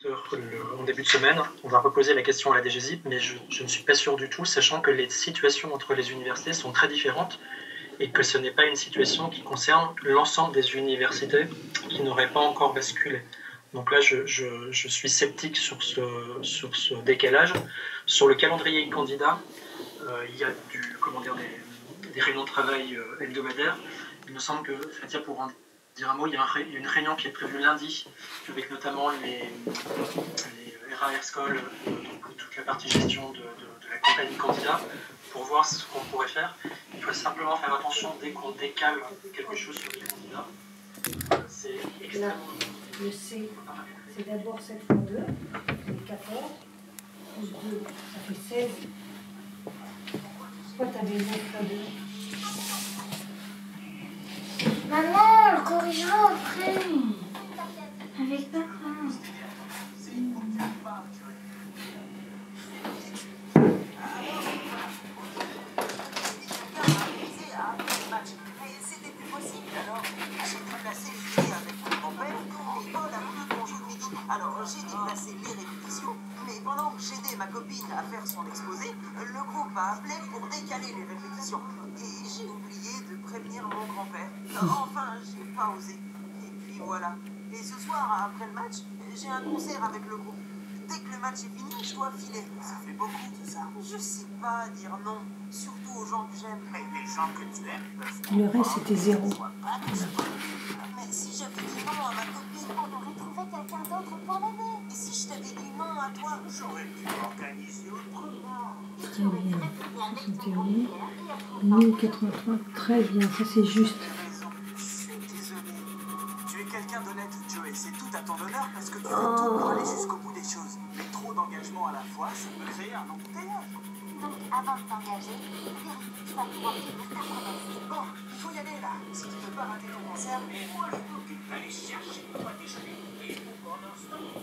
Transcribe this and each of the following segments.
En début de semaine, on va reposer la question à la DGSIP, mais je ne suis pas sûr du tout, sachant que les situations entre les universités sont très différentes et que ce n'est pas une situation qui concerne l'ensemble des universités qui n'auraient pas encore basculé. Donc là, je suis sceptique sur ce décalage. Sur le calendrier candidat, il y a des réunions de travail hebdomadaires. Il me semble que, Fatia pourra en dire un mot, il y a une réunion qui est prévue lundi, avec notamment les RAR School, donc toute la partie gestion de la campagne candidat, pour voir ce qu'on pourrait faire. Il faut simplement faire attention dès qu'on décale quelque chose sur les candidats. C'est extrêmement... Le C, c'est d'abord 7 fois 2, c'est 14, plus 2, ça fait 16. Pourquoi tu avais 9 fois 2? Maman, on le corrigera après. Avec papa. C'était plus possible, alors j'ai déplacé l'idée avec mon grand-père et Paul a voulu qu'on joue le midi. Alors j'ai déplacé les répétitions, mais pendant que j'aidais ma copine à faire son exposé, le groupe a appelé pour décaler les répétitions. Et j'ai oublié de prévenir mon grand-père. Enfin, j'ai pas osé. Et puis voilà. Et ce soir, après le match, j'ai un concert avec le groupe. Dès que le match est fini, je dois filer. Ça fait beaucoup tout ça. Je sais pas dire non, surtout aux gens que j'aime. Mais les gens que tu aimes peuvent... Le reste, c'était 0. Mais si j'avais dit non à ma copine, On aurait trouvé quelqu'un d'autre pour l'aider. et si je t'avais dit non à toi, j'aurais pu m'organiser autrement. Très bien. Ça, c'était oui. 1083, très bien. Ça, c'est juste. Je suis désolé. Tu es quelqu'un d'honnête, Joey. C'est tout à ton honneur parce que tu veux tout pour aller jusqu'au bout des choses. Mais trop d'engagement à la fois, ça peut créer un embouteillage. Donc, avant de t'engager, vérifie que tu vas pouvoir tenir ta promesse. Bon, il faut y aller là. Si tu veux pas rater ton concert, mais moi je m'occupe d'aller chercher toi déjeuner. Et pendant ce temps,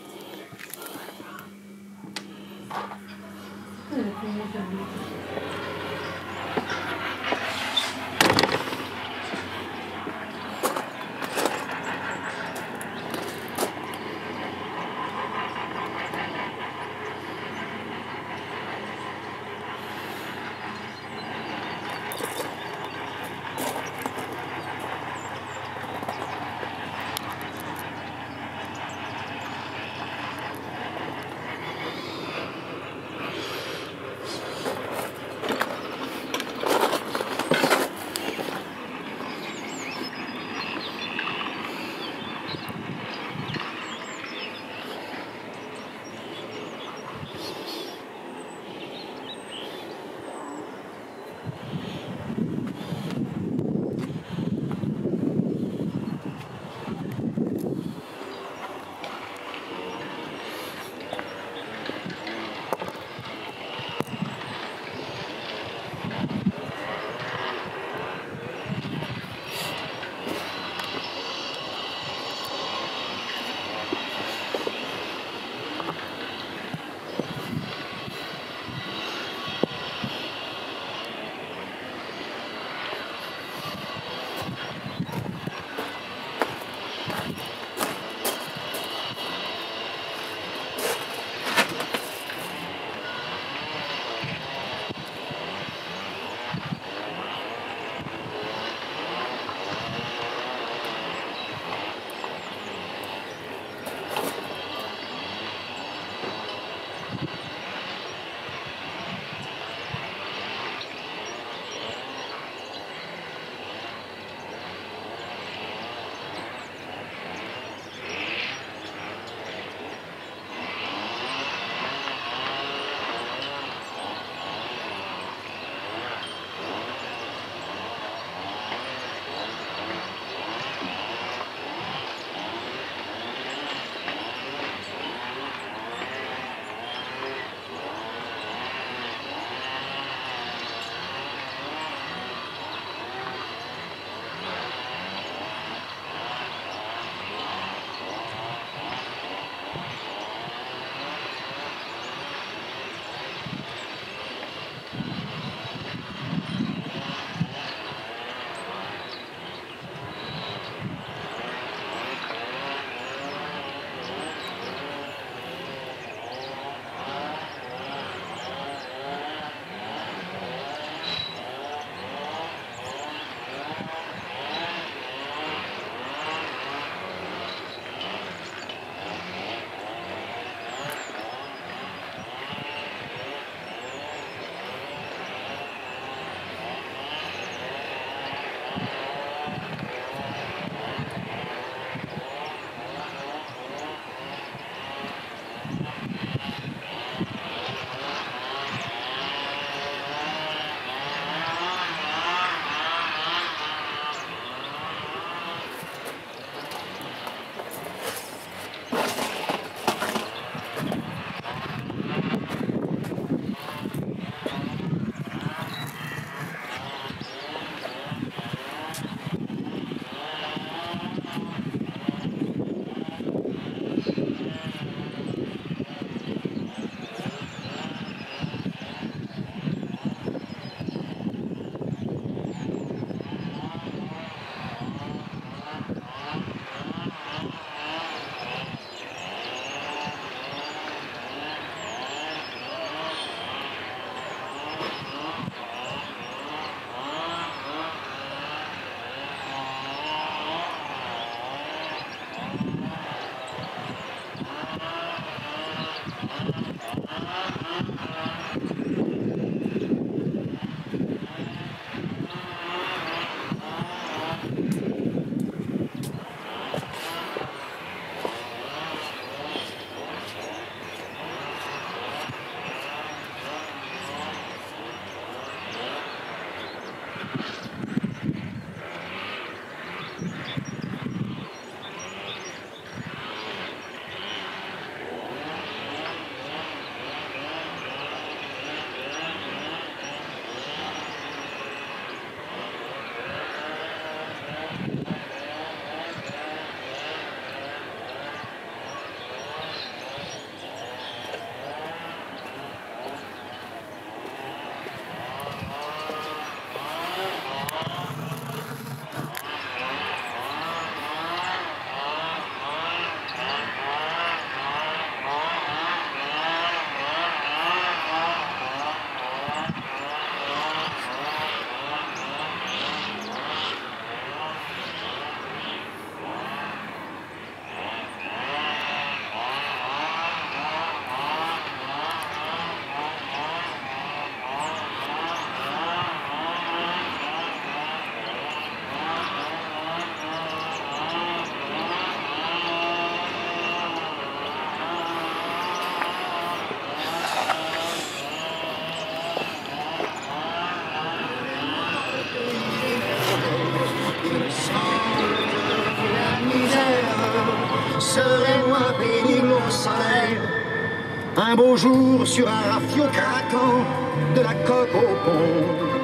soleil. Un beau jour sur un rafio craquant de la coque au pont.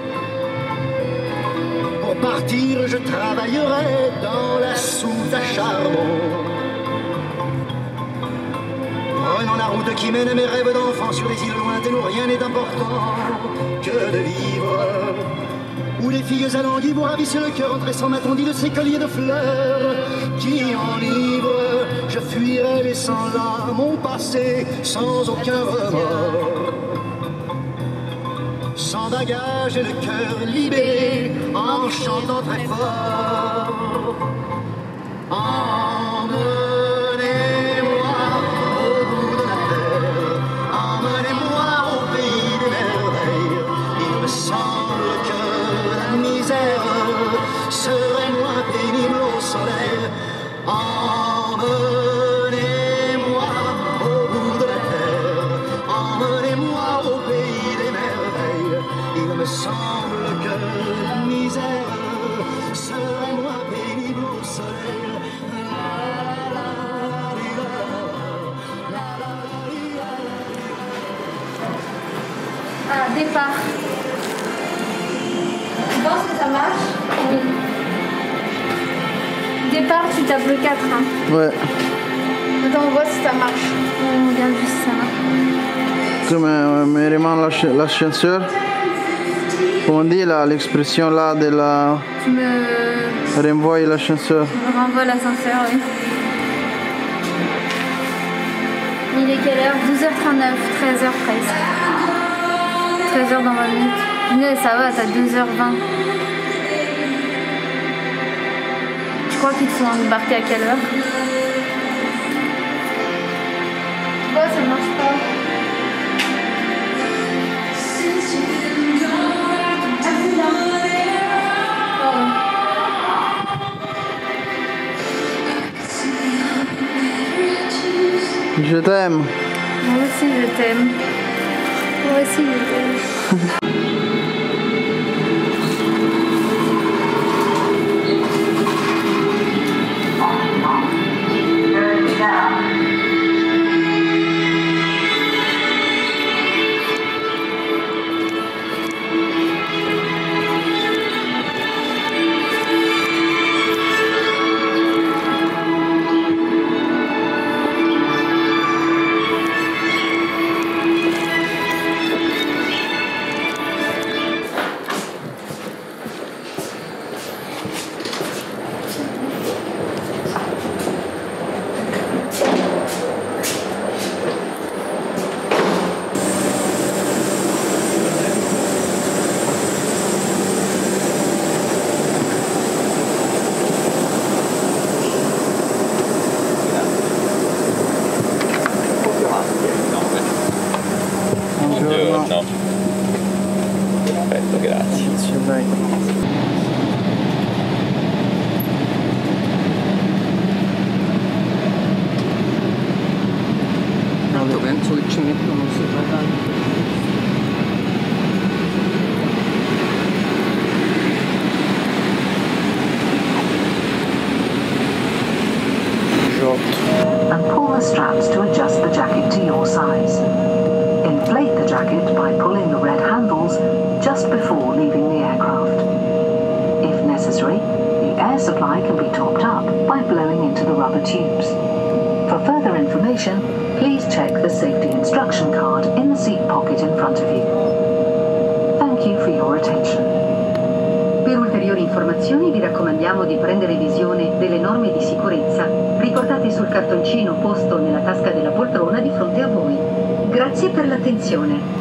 Pour partir, je travaillerai dans la soute à charbon. Prenant la route qui mène à mes rêves d'enfant sur des îles lointaines où rien n'est important que de vivre. Où les filles alanguies vous ravissent le cœur en tressant ma tondie de ces colliers de fleurs qui enivrent. Je fuirai laissant là mon passé sans aucun remords. Sans bagage et le cœur libéré en chantant très fort. Emmenez-moi au bout de la terre, emmenez-moi au pays des merveilles. Il me semble que la misère serait moins pénible au soleil. Emmenez-moi au bout de la terre, emmenez-moi au pays des merveilles. Il me semble que la misère serait moins pénible au soleil. Ah, départ. Tu penses que ça marche? Oui. Départ, tu tapes le 4. Hein. Ouais. Attends, on voit si ça marche. On regarde juste si ça marche. Come mi rimane l'ascenseur? Come on dit là, l'expression là de la... Tu me renvoie l'ascenseur. renvoies l'ascenseur, oui. Il est quelle heure? 12h39, 13h presque. 13h dans 20 minutes. Mais ça va, t'as 2h20. Tu crois qu'ils te font embarquer à quelle heure? Pourquoi ça marche pas? Je t'aime. Moi aussi je t'aime. Moi aussi je t'aime. Buongiorno. Perfetto, grazie. Dai. Tanto penso che ci mettono sopra tanto. And pull the straps to adjust the jacket to your size. Inflate the jacket by pulling the red handles just before leaving the aircraft. If necessary, the air supply can be topped up by blowing into the rubber tubes. For further information, please check the safety instruction card in the seat pocket in front of you. Thank you for your attention. Per ulteriori informazioni vi raccomandiamo di prendere visione delle norme di sicurezza riportate sul cartoncino posto nella tasca della poltrona di fronte a voi. Grazie per l'attenzione.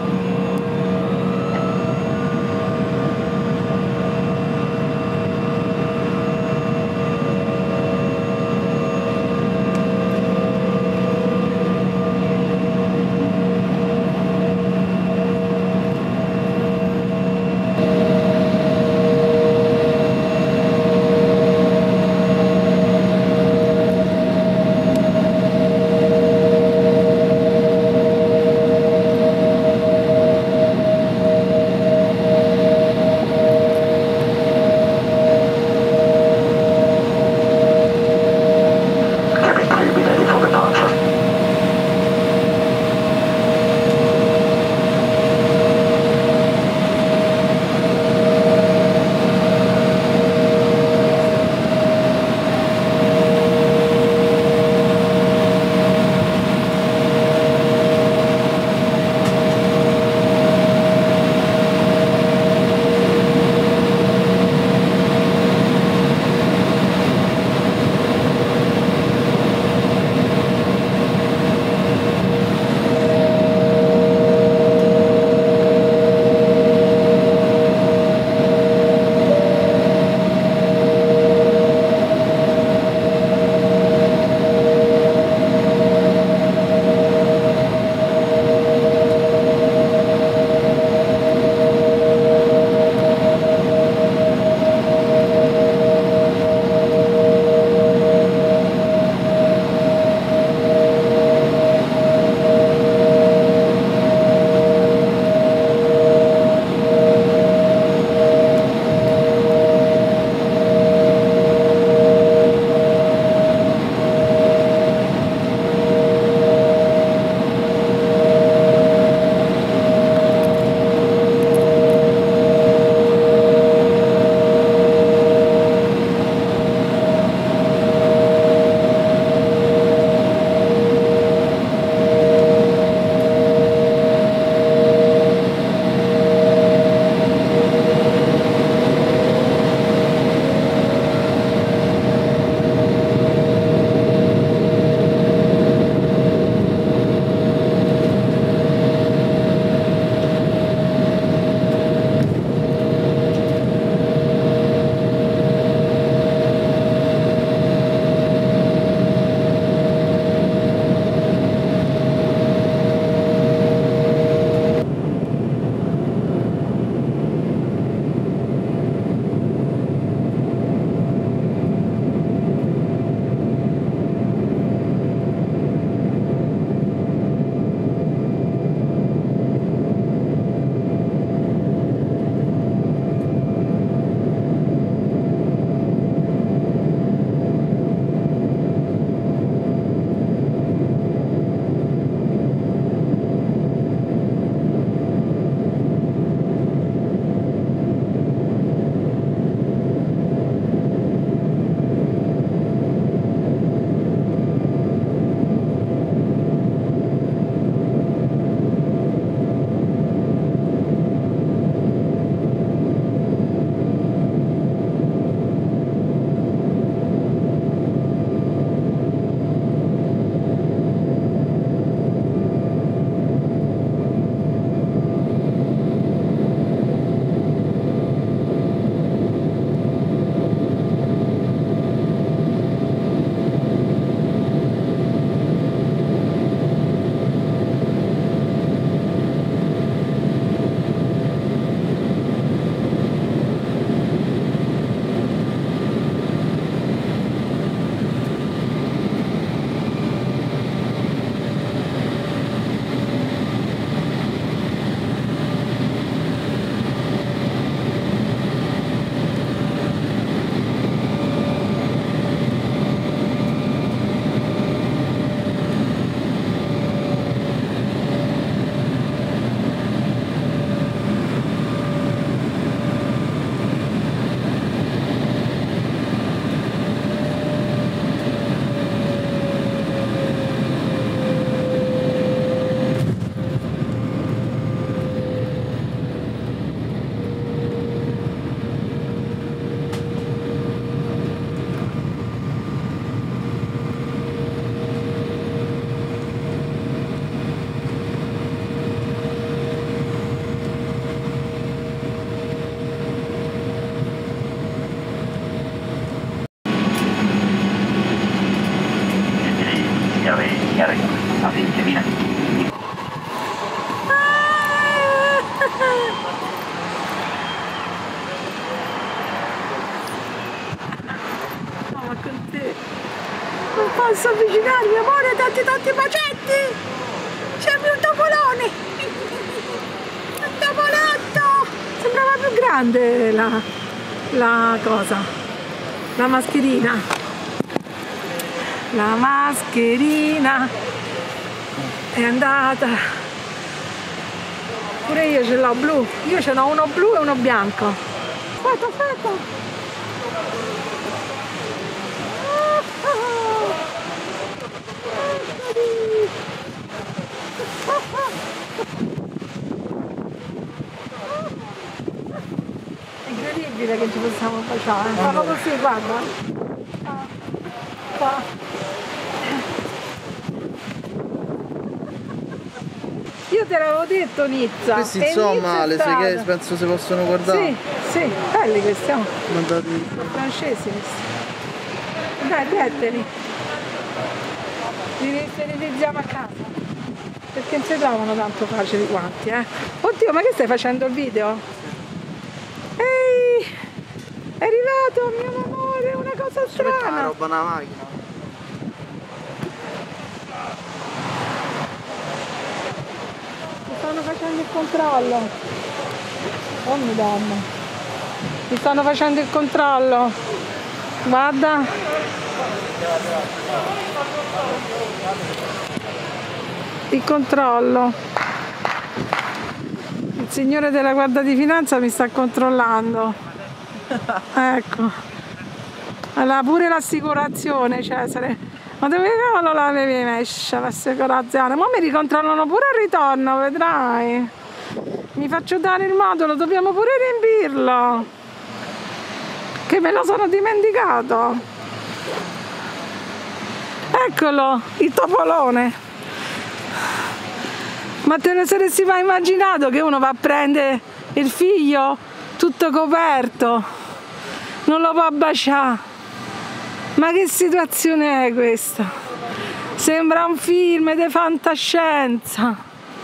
posso avvicinarmi, amore, tanti bacetti! Sembri un topolone! Un topoletto! Sembrava più grande la cosa, la mascherina. La mascherina è andata. Pure io ce l'ho blu. Io ce n'ho uno blu e uno bianco. Aspetta. Incredibile che ci possiamo baciare. Fanno così, guarda. Qua. Io te l'avevo detto, Nizza. Questi insomma, le seghe penso si possono guardare. Sì, belli questi. Mandati. Francesi questi. Dai, pretteli. Li sterilizziamo a casa. Perché non si trovano tanto facili quanti, Oddio, ma che stai facendo il video? Ehi! È arrivato, mio amore, una cosa strana! La roba nella macchina. Mi stanno facendo il controllo. Oh madonna. Mi stanno facendo il controllo. Guarda. Il controllo. Il signore della Guardia di Finanza mi sta controllando. Ecco. Allora, pure l'assicurazione, Cesare. Ma dove cavolo l'avevi messa l'assicurazione? Ma mi ricontrollano pure al ritorno, vedrai. Mi faccio dare il modulo, dobbiamo pure riempirlo. Che me lo sono dimenticato. Eccolo, il topolone. Ma te ne saresti mai immaginato che uno va a prendere il figlio tutto coperto? Non lo può baciare. Ma che situazione è questa? Sembra un film di fantascienza.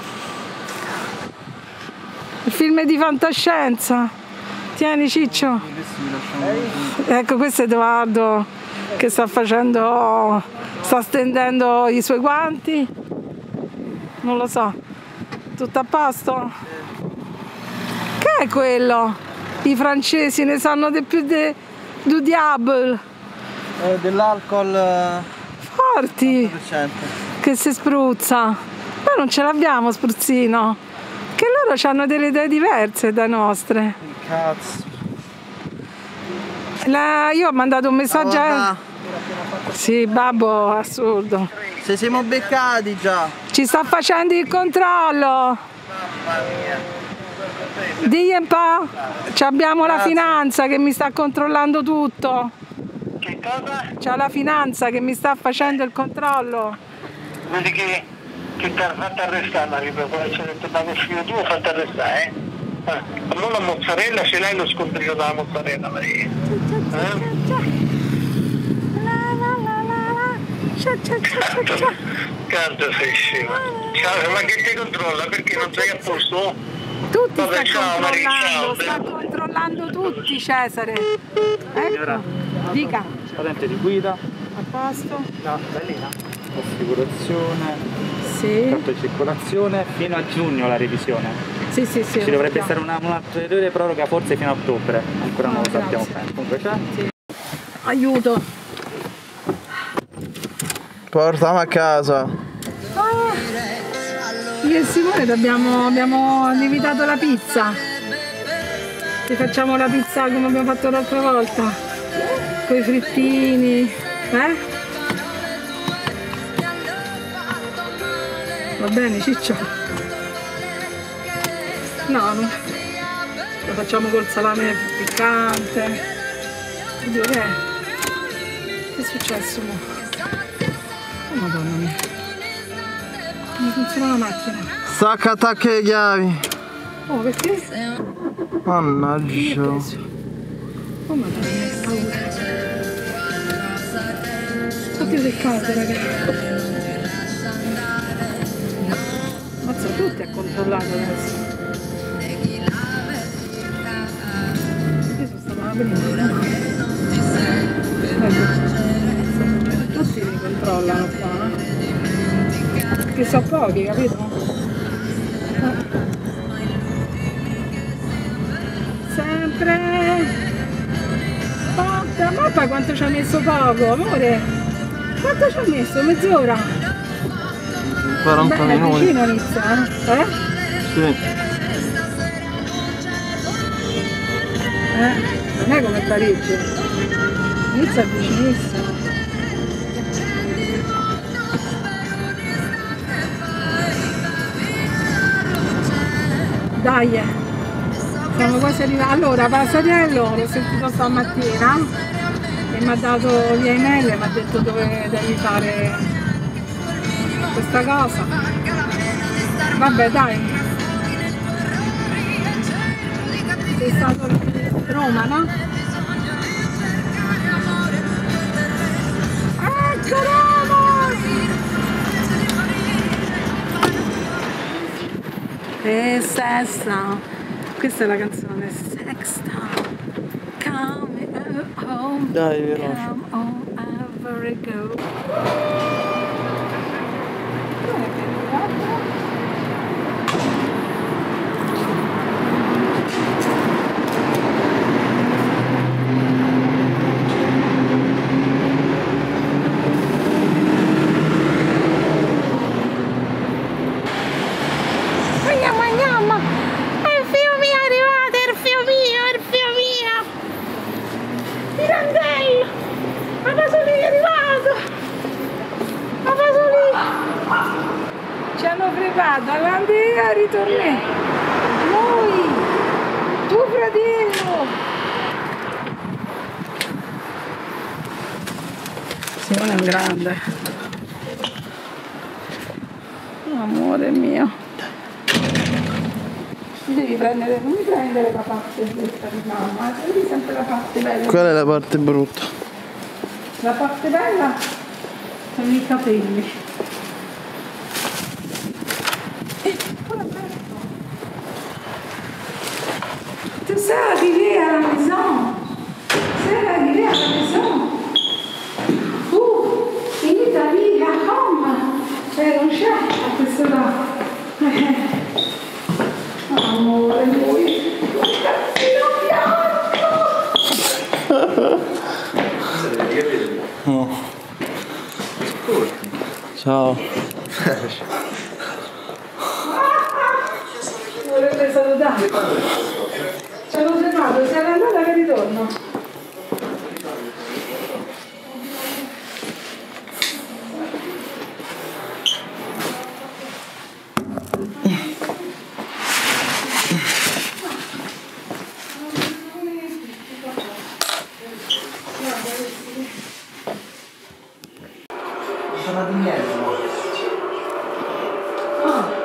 Il film di fantascienza. Tieni, Ciccio. Ecco, questo è Edoardo che sta stendendo i suoi guanti. Non lo so. Tutto a posto? Che è quello? I francesi ne sanno di più du diavolo. Dell'alcol forti 100%. Che si spruzza. Noi non ce l'abbiamo spruzzino. Che loro hanno delle idee diverse da nostre. Cazzo. Io ho mandato un messaggio. Sì, babbo, assurdo. Se siamo beccati già. Ci sta facendo il controllo. Digli un po'. Abbiamo la finanza che mi sta controllando tutto. Che cosa? C'è la finanza che mi sta facendo il controllo. Vedi che ti ha fatto arrestare, Mario, ci ha detto ma che figlio tuo fatto arrestare, allora la mozzarella ce l'hai lo scontrino della mozzarella, Maria. Cazzo sei scema. Ciao, ma che ti controlla? Perché non sei a posto? Tutti sta controllando tutti, Cesare. Ecco, dica. Patente di guida. A posto. No, bellina. Assicurazione. Sì. Carta di circolazione. Fino a giugno la revisione. Sì. Ci dovrebbe essere un'ulteriore proroga forse fino a ottobre. Ancora non lo sappiamo bene. Comunque c'è. Sì. Aiuto. Portiamo a casa. Io e Simone abbiamo lievitato la pizza. Ti facciamo la pizza come abbiamo fatto l'altra volta. Con i frittini. Va bene, Ciccio? No, lo facciamo col salame piccante. Oddio, che è? Che è successo? Oh, madonna mia. Non funziona la macchina. Stacca, attacca le chiavi. Oh, perché? Mannaggia. Oh, madonna mia, che paura. Oddio, che caldo, ragazzi. Mazza, tutti a controllare adesso. Io sono stata prima. Tutti li controllano. perché sono pochi, capito? Sempre. Fatta, ma poi quanto ci ha messo poco, amore? Quanto ci ha messo? Mezz'ora? 40 minuti. Vicino inizia, eh? Sì. Non è come Parigi. Inizia vicinissimo. Dai, siamo quasi arrivati. Allora, Pasariello l'ho sentito stamattina e mi ha dato via email e mi ha detto dove devi fare questa cosa. Vabbè, dai. Sei stato a Roma, no? Ecco Roma! E Sexta, questa è la canzone Sexta, come home, dai, veloce. come home, ever go. Ci hanno fregato, avanti e ritorni. Noi, tuo fratello. Simone è un grande. Amore mio. Devi prendere, non mi prendere la parte brutta di mamma, prendi sempre la parte bella. Qual è la parte brutta? La parte bella sono i capelli. Tu sei arrivé à la maison. C'est arrivé à la maison. In Italia, a Roma. Non c'è a questo là. Amore, lui. Un cazzino bianco. No. Ciao. Vorrebbe salutare. Ci hanno fermato, se n'è andata che ritorno. Sono di mezzo. Ah.